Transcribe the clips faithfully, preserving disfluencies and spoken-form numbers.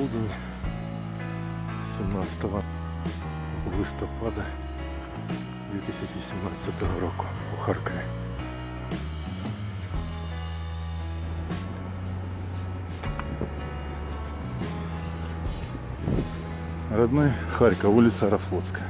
полдень сімнадцятого листопада дві тисячі сімнадцятого року у Харкові. Родной Харьков, улица Аэрофлотская.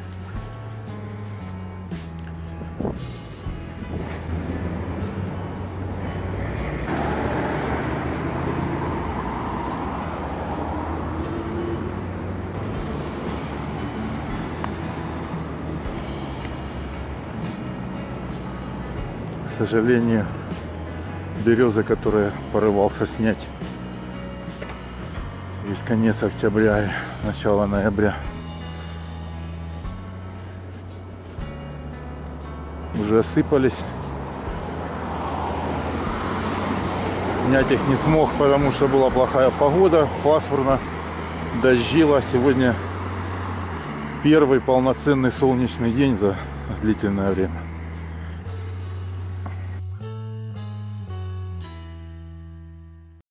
К сожалению, березы, которые порывался снять весь конец октября и начало ноября, уже осыпались. Снять их не смог, потому что была плохая погода, пасмурно, дождило. Сегодня первый полноценный солнечный день за длительное время.